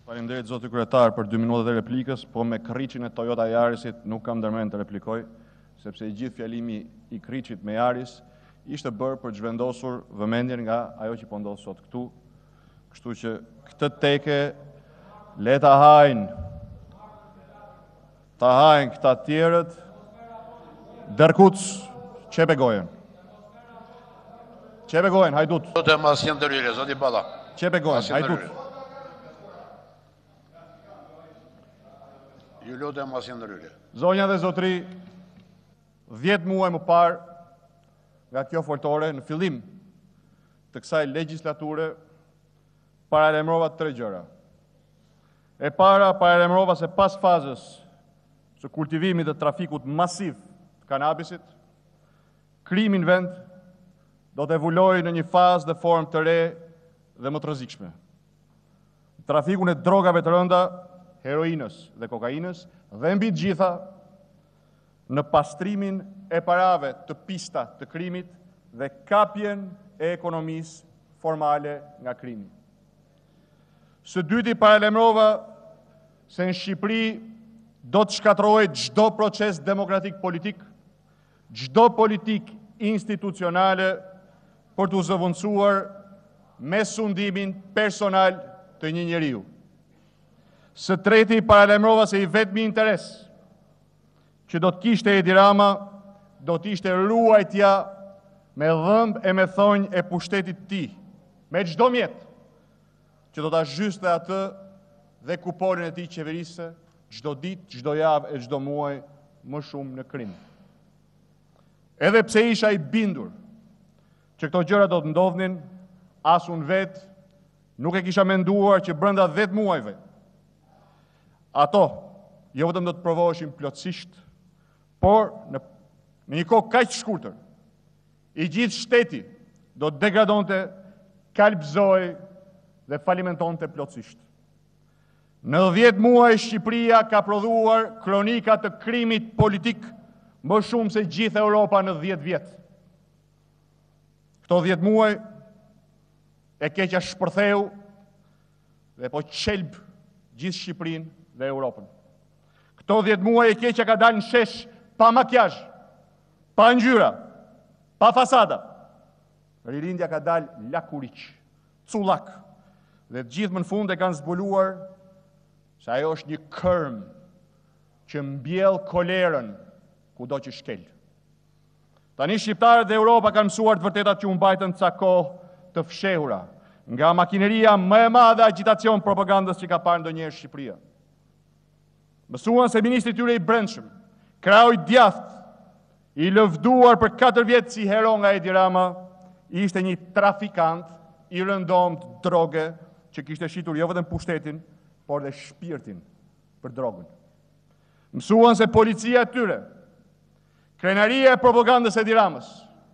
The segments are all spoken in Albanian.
Faleminderit zoti kryetar për 2 minutat e replikës, po me Kriçin e Toyota Yarisit nuk kam ndërmend të replikoj, sepse i gjithë fjalimi i Kriçit me Yaris ishte bërë për të zhvendosur vëmendjen nga ajo që po ndodh sot këtu. Kështu që këtë teke le ta hajnë këta tjerët. Dërkuc, çepe gojen. Çepe gojen, hajdut. Lutem asnjë ndërhyrje, zoti Balla. Çepe gojen, hajdut. Ju lutem asnjë ndërhyrje. Zonja dhe zotri, 10 muaj më parë nga kjo foltore, në fillim të kësaj legjislature, paralajmërova 3 gjëra. E para, paralajmërova se pas fazës së kultivimit të trafikut masiv të kanabisit, krimi në vend do të evolojë në një fazë dhe formë të re dhe më të rrezikshme. Trafikun e drogave të rënda, heroinës dhe kokainës, dhe mbi të gjitha në pastrimin e parave të pista të krimit dhe kapjen e ekonomisë formale nga krimi. Së dyti, paralajmërova se në Shqipëri do të shkatërrohet çdo proces demokratik politik, çdo politik institucionale për të zëvendësuar me sundimin personal të një njeriu. Së treti, paralajmërova se i vetmi interes që do të kishte Edi Rama do të ishte ruajtja me dhëmb e me thonjë e pushtetit të tij, me çdo mjet që do ta zhyste atë dhe kuponin e tij qeverisë çdo ditë, çdo javë e çdo muaj më shumë në krim. Edhe pse isha i bindur që këto gjëra do të ndodhnin, as unë vetë nuk e kisha menduar që brenda 10 muajve ato jo vetëm do të provoheshin plotësisht, por në një kohë kaq shkurtër i gjithë shteti do të degradonte, kalbëzoi dhe falimentonte plotësisht. Në 10 muaj Shqipëria ka prodhuar kronika të krimit politik më shumë se gjithë Europa në 10 vjet. Këto 10 muaj e keqja shpërtheu dhe po qelb gjithë Shqipërinë dhe Europën. Këto 10 muaj e keqja ka dalë në shesh pa makjazh, pa ngjyra, pa fasada. Ririndja ka dalë lakuriq, cullak, dhe të gjithë më në fund e kanë zbuluar se ajo është një kërm që mbjell kolerën kudo që shkel. Tani shqiptarët dhe Europa kanë mësuar të vërtetat që u mbajtën ca kohë të fshehura nga makineria më e madhe agitacion propagandës që ka parë ndonjëherë Shqipëria. Mësuan se ministri tyre i brendshëm, krau i djathtë, i lëvduar për 4 vjet si hero nga Edi Rama, ishte një trafikant i rëndomt droge që kishte shitur jo vetëm pushtetin, por dhe shpirtin për drogën. Mësuan se policia e tyre, krenaria e propagandës e Edi Ramës,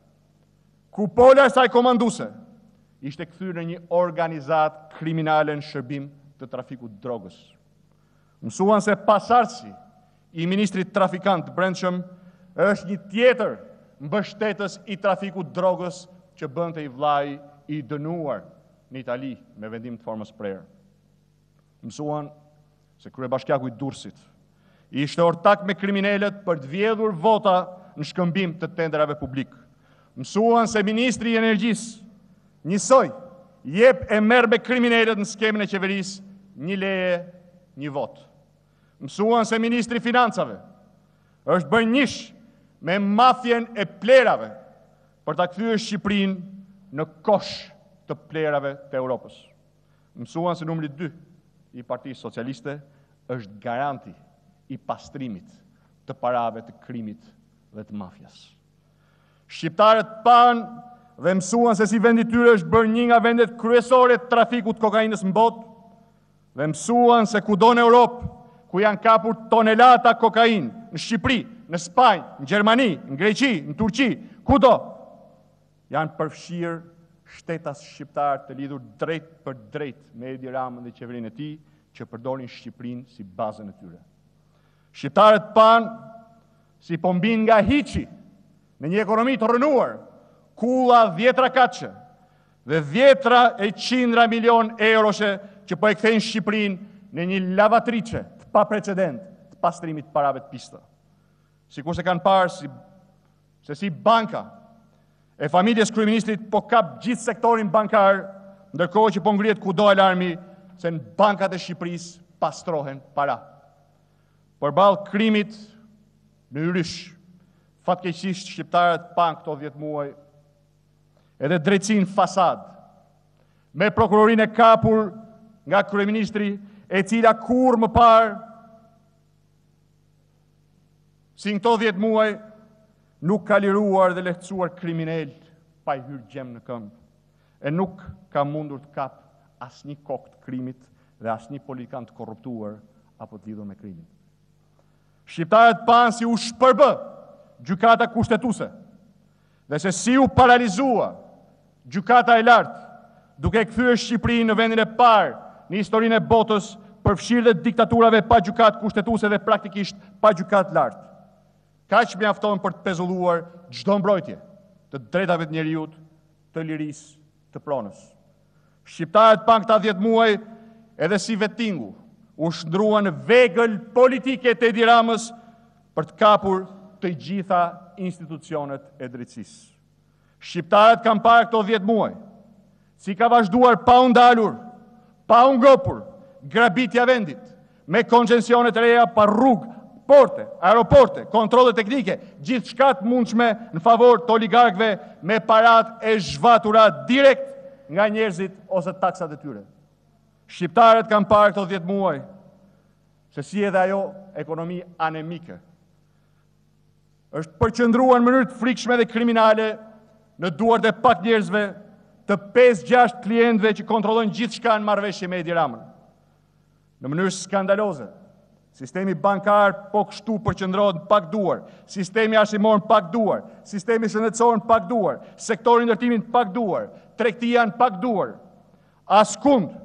ku pola e saj komanduse, ishte kthyer në një organizat kriminale në shërbim të trafikut drogës. Mësuan se pasardhësi i ministrit trafikant brendshëm është një tjetër mbështetës i trafikut drogës që bënte i vllai i dënuar në Itali me vendim të formës prerë. Mësuan se kryebashkiaku i Durrësit ishte ortak me kriminalët për të vjedhur vota në shkëmbim të tenderave publik. Mësuan se ministri i energjisë njësoj jep e merr me kriminalët në skemën e qeverisë, një leje, një votë. Mësuan se ministri i financave është bërë njësh me mafjen e plerave për ta kthyer Shqipërinë në kosh të plerave të Europës. Mësuan se numri 2 i Partisë Socialiste është garanti i pastrimit të parave të krimit dhe të mafjas. Shqiptarët pan dhe mësuan se si vendi tyre është bërë një nga vendet kryesore të trafikut kokainës në botë, dhe mësuan se kudo në Europë ku janë kapur tonelata kokain, në Shqipëri, në Spanjë, në Gjermani, në Greqi, në Turqi, kudo, janë përfshirë shtetas shqiptarë të lidhur drejt për drejt me Edi Ramën dhe qeverinë e tij, që përdorin Shqipërinë si bazën e tyre. Shqiptarët pan si po mbin nga hiçi në një ekonomi të rënuar, kulla 10 kaçe dhe 10 e qindra milion euroshe që po e kthejnë Shqipërinë në një lavatrice të pa precedent të pastrimit parave të pista. Sikur se kanë parë se si banka e familjes kryeministrit po kap gjithë sektorin bankar, ndërkohë që po ngrihet kudo alarmi se në bankat e Shqipërisë pastrohen para. Përballë krimit në Yrysh, fatkeqësisht shqiptarët pan këto 10 muaj edhe drejtësinë fasad, me prokurorinë e kapur nga kryeministri, e cila kur më parë, si në këto 10 muaj, nuk ka liruar dhe lehtësuar kriminal pa i hyrë gjem në këmbë, e nuk ka mundur të kap asnjë kokë të krimit dhe asnjë politikan të korruptuar apo të lidhur me krimin. Shqiptarët pan si u shpërbë gjykata kushtetuese dhe se si u paralizua gjykata e lartë, duke kthyer Shqipërinë në vendin e parë në historinë e botës përfshirë dhe diktaturave pa gjykatë kushtetuese dhe praktikisht pa gjykatë lartë. Kaq mjafton për të pezulluar çdo mbrojtje të drejtave të njerëzit, të lirisë, të pronës. Shqiptarët pan këta 10 muaj edhe si vettingu u shndruan vegël politike të Edi Ramës për të kapur të gjitha institucionet e drejtësisë. Shqiptarët kanë parë këto 10 muaj si ka vazhduar pa u ndalur, pa u ngopur, grabitja vendit, me koncesionet reja pa rrugë, porte, aeroporte, kontrole teknike, gjithë shkat mundshme në favor të oligarkëve me parat e zhvatura direkt nga njerëzit ose taksat e tyre. Shqiptarët kanë parë këto 10 muaj se si edhe ajo ekonomi anemike është përqendruar në mënyrë të frikshme dhe kriminale në duart e pak njerëzve, të 5-6 klientëve që kontrollojnë gjithçka në marrëveshje me Edi Ramën. Në mënyrë skandaloze, sistemi bankar po kështu përqendrohet në pak duar, sistemi arsimor në pak duar, sistemi shëndetësor në pak duar, sektori ndërtimit në pak duar, tregtia në pak duar. Askund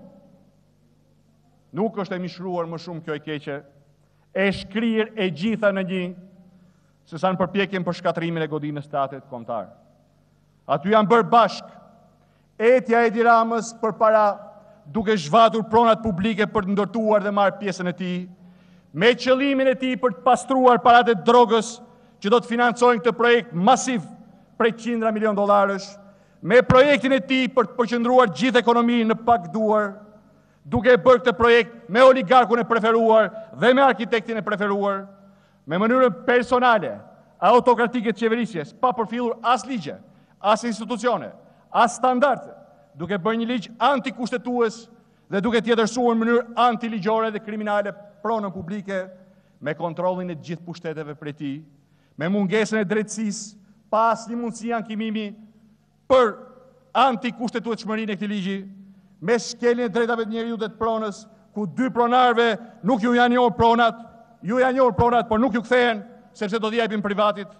nuk është e mishruar më shumë kjo e keqe, e shkrir e gjitha në një, se sa në përpjekjen për shkatrimin e godinës statit kombëtar. Aty janë bërë bashk etja e Edi Ramës përpara duke zhvatur pronat publike për të ndërtuar dhe marrë pjesën e tij, me qëllimin e tij për të pastruar paratë e drogës që do të financojnë këtë projekt masiv prej $100 milion, me projektin e tij për të përqendruar gjithë ekonominë në pak duar, duke bërë këtë projekt me oligarkun e preferuar dhe me arkitektin e preferuar, me mënyrën personale, autokratike të qeverisjes, pa përfillur as ligje, as institucione, as standarde, duke bërë një ligj antikushtetues dhe duke tjetërsuar në mënyrë antiligjore dhe kriminale pronën publike, me kontrollin e gjithë pushteteve prej tij, me mungesën e drejtësisë, pa asnjë mundësi ankimimi për antikushtetueshmërinë e këtij ligji, me shkeljen e drejtave të njerëzit dhe të pronës, ku 2 pronarëve nuk ju janë njohur pronat, ju janë njohur pronat, por nuk ju kthehen sepse do t'i japin privatit.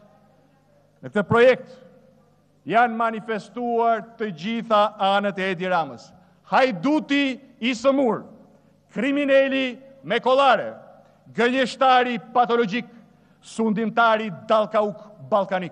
Në këtë projekt janë manifestuar të gjitha anët e Edi Ramës. Hajduti i sëmur, krimineli me kollare, gënjeshtari patologjik, sundimtari dallkauk ballkanik.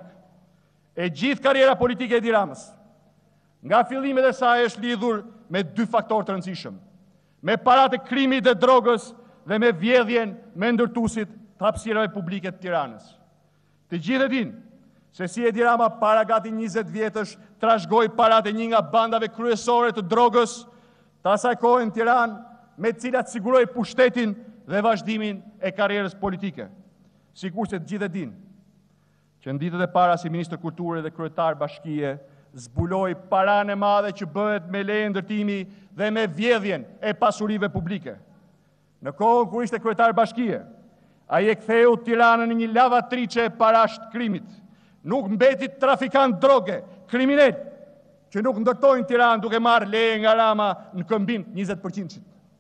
E gjithë karriera politike e Edi Ramës, nga fillimet e saj është lidhur me 2 faktorë të rëndësishëm, me paratë e krimit dhe drogës dhe me vjedhjen me ndërtuesit të hapësirave publike të Tiranës. Të gjithë e dinë se si Edi Rama para gati 20 vjetësh trashëgoi paratë e një nga bandave kryesore të drogës të asaj kohe në Tiranë, me të cilat siguroi pushtetin dhe vazhdimin e karrierës politike. Sikur se të gjithë e dinë që në ditët e para si ministër kulture dhe kryetar bashkie zbuloi paranë e madhe që bëhet me leje ndërtimi dhe me vjedhjen e pasurive publike. Në kohën kur ishte kryetar bashkie, ai e ktheu Tiranën në një lavatrice parash të krimit. Nuk mbeti trafikant droge, kriminal, që nuk ndërtojnë Tiranë duke marrë leje nga Rama në këmbim 20%.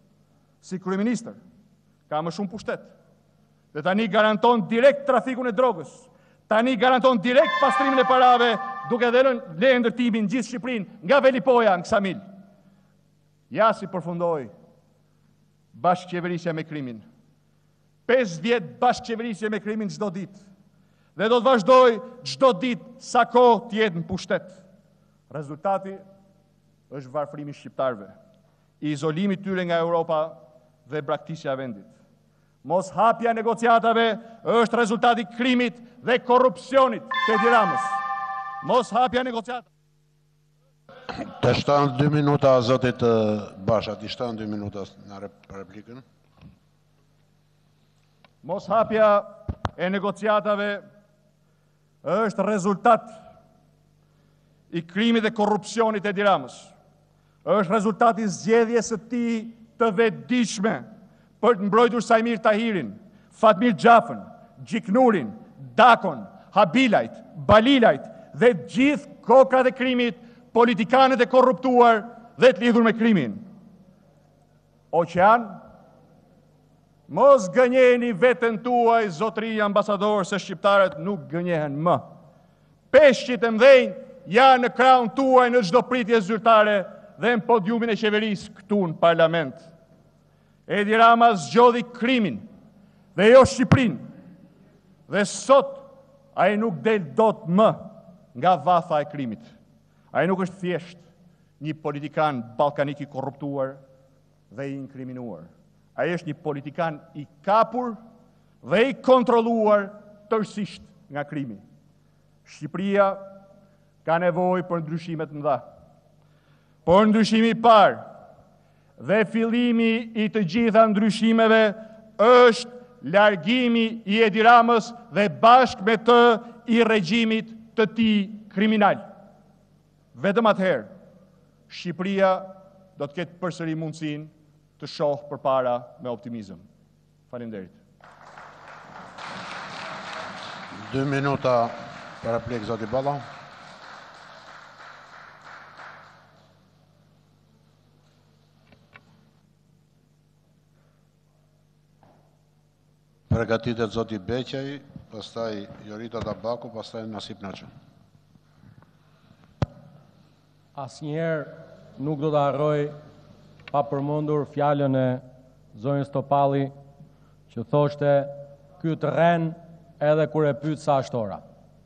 Si kryeministër, ka më shumë pushtet. Dhe tani garanton direkt trafikun e drogës. Tani garanton direkt pastrimin e parave, duke dhënë leje ndërtimin gjithë Shqipërinë, nga Velipoja në Ksamil. Ja si përfundoi bashkëqeverisja me krimin. 5 vjet bashkëqeverisje me krimin çdo ditë. Dhe do të vazhdoj çdo ditë sa kohë të jetë në pushtet. Rezultati është varfërimi i shqiptarëve, i izolimit tyre nga Europa dhe braktisja e vendit. Mos hapja e negociatave është rezultati i krimit dhe korrupsionit të Edi Ramës. Mos hapja e negociatave. Të shtanë 2 minuta, zotit Basha, të shtanë 2 minuta në replikën. Mos hapja e negociatave është rezultat i krimit dhe korrupsionit të Edi Ramës. Është rezultat i zgjedhjes së tij të vetëdijshme për të mbrojtur Sajmir Tahirin, Fatmir Xhafën, Gjiknurin, Dakon, Habilajt, Balilajt dhe gjithë kokrat e krimit, politikanët e korruptuar dhe të lidhur me krimin. Oqean, mos gënjeni veten tuaj, zotëri ambasador, se shqiptarët nuk gënjehen më. Peshqit e mdhenj janë në krahun tuaj në çdo pritje zyrtare dhe në podiumin e qeverisë këtu në parlament. Edi Rama zgjodhi krimin dhe jo Shqipërinë. Dhe sot ai nuk del dot më nga vatha e krimit. Ai nuk është thjesht një politikan ballkanik i korruptuar dhe i inkriminuar. Ai është një politikan i kapur dhe i kontrolluar tërësisht nga krimi. Shqipëria ka nevojë për ndryshime të mëdha. Por ndryshimi i parë dhe fillimi i të gjitha ndryshimeve është largimi i Edi Ramës dhe bashkë me të i regjimit të tij kriminal. Vetëm atëherë Shqipëria do të ketë përsëri mundësinë të shohë përpara me optimizëm. Faleminderit. 2 minuta për replik, zoti Balla. Përgatitet zoti Beqaj, pastaj Jorita Tabaku, pastaj Nasip Naço. Asnjëherë nuk do të harroj pa përmendur fjalën e zonjës Topalli që thoshte ky terren edhe kur e pyet sa është ora.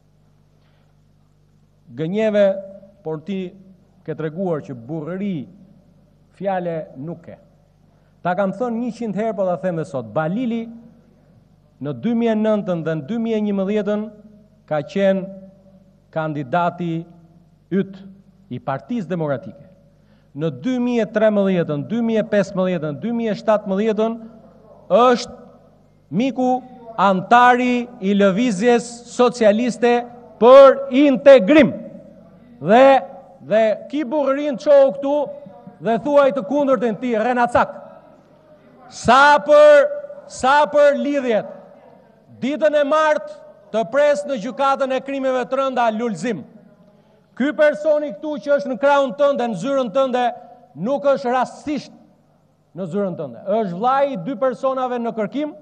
Gënjeve, por ti ke treguar që burrëri fjale nuk ke. Ta kam thënë 100 herë, po ta them edhe sot. Balili në 2009 dhe në 2011 ka qenë kandidati yt i Partisë Demokratike. Në 2013, 2015, 2017 është miku antari i lëvizjes socialiste për integrim. Dhe ki burrin çohu këtu dhe thuaj të kundërtën ti, Renacak. Sa për lidhjet, ditën e martë të pres në gjykatën e krimeve të rënda Lulzim. Ky personi këtu që është në krahun tënde, në zyrën tënde, nuk është rastisht në zyrën tënde. Është vllai i 2 personave në kërkim.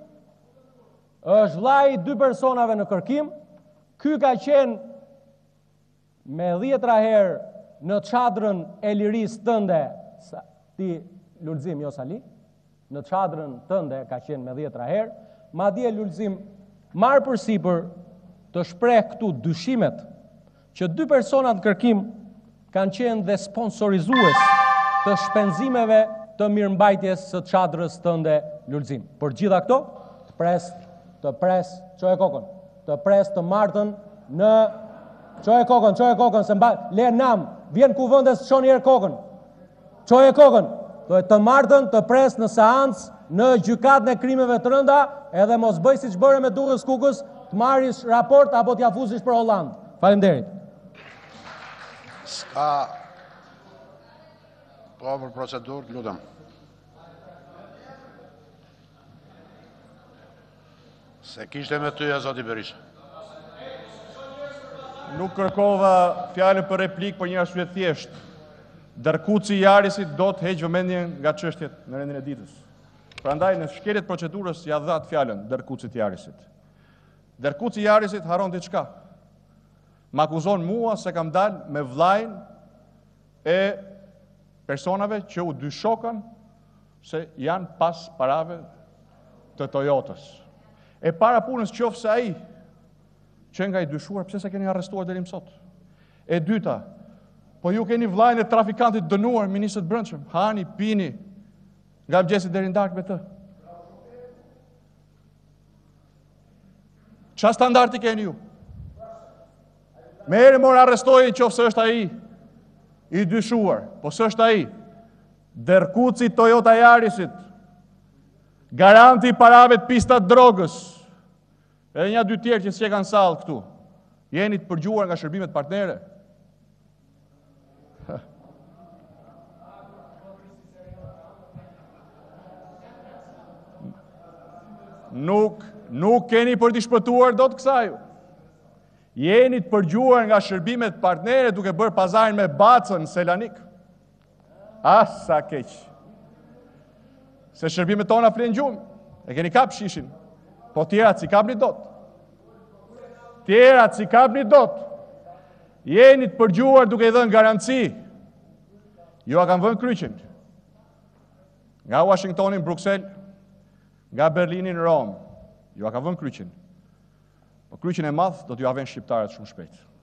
Ky ka qenë me 10 herë në çadrën e lirisë tënde, ti Lulzim jo Sali, në çadrën tënde ka qenë me 10 herë, madje Lulzim marr përsipër të shpreh këtu dyshimet që 2 persona në kërkim kanë qenë dhe sponsorizues të shpenzimeve të mirëmbajtjes së çadrës tënde Lulzim. Për gjitha këto, të pres, çoje kokën, të pres të martën në çoje kokën, se le nam, vjen kuvendës çoni herë kokën. Çoje kokën, të martën të pres në seancë në gjykatën e krimeve të rënda, edhe mos bëj siç bëre me Durrës Kukës, të marrish raport apo t'ja fuzish për Holland. Faleminderit. Ska po për procedurë, lutem. Se kishte me ty e zoti Berisha. Nuk kërkova fjalën për replik për një arsye thjesht. Dërkuci i Jarisit do të heqë vëmendjen nga çështjet në rendin e ditës. Prandaj në shkeljet procedurës ja dhat fjalën Dërkucit Jarisit. Dërkuci i Jarisit haron diçka. M'akuzon mua se kam dalë me vllajën e personave që u dyshokan se janë pas parave të Toyotës. E para punës qofse ai që nga i dyshuar, pse se keni arrestuar deri më sot? E dyta, po ju keni vllajën e trafikantit dënuar, ministrit brendshëm, hani, pini, Nga mëngjesit deri në darkë me të. Qa standardi keni ju? Merë mor arrestojnë që ofse është ai i dyshuar, po së është ai Derkuci Toyota Yarisit, garanti i parave të pistat drogës, edhe një dy tjerë që s'e kanë sallë këtu, jeni të përgjuar nga shërbimet partnere. Nuk keni për t'i shpëtuar do të kësaju. Jeni të përgjuar nga shërbimet partnere duke bërë pazarin me Bacën në Selanik. Sa keq. Se shërbimet tona flenë gjumë, e keni kap shishin, po tjerat si kap një dot. Tjerat si kap një dot. Jeni të përgjuar duke i dhënë garanci. Ju a kanë vënë kryqin. Nga Washingtonin Bruxelles, nga Berlinin Rom. Ju a ka vënë kryqin. Po kryqin e madh do t'ju avën shqiptarët shumë shpejt.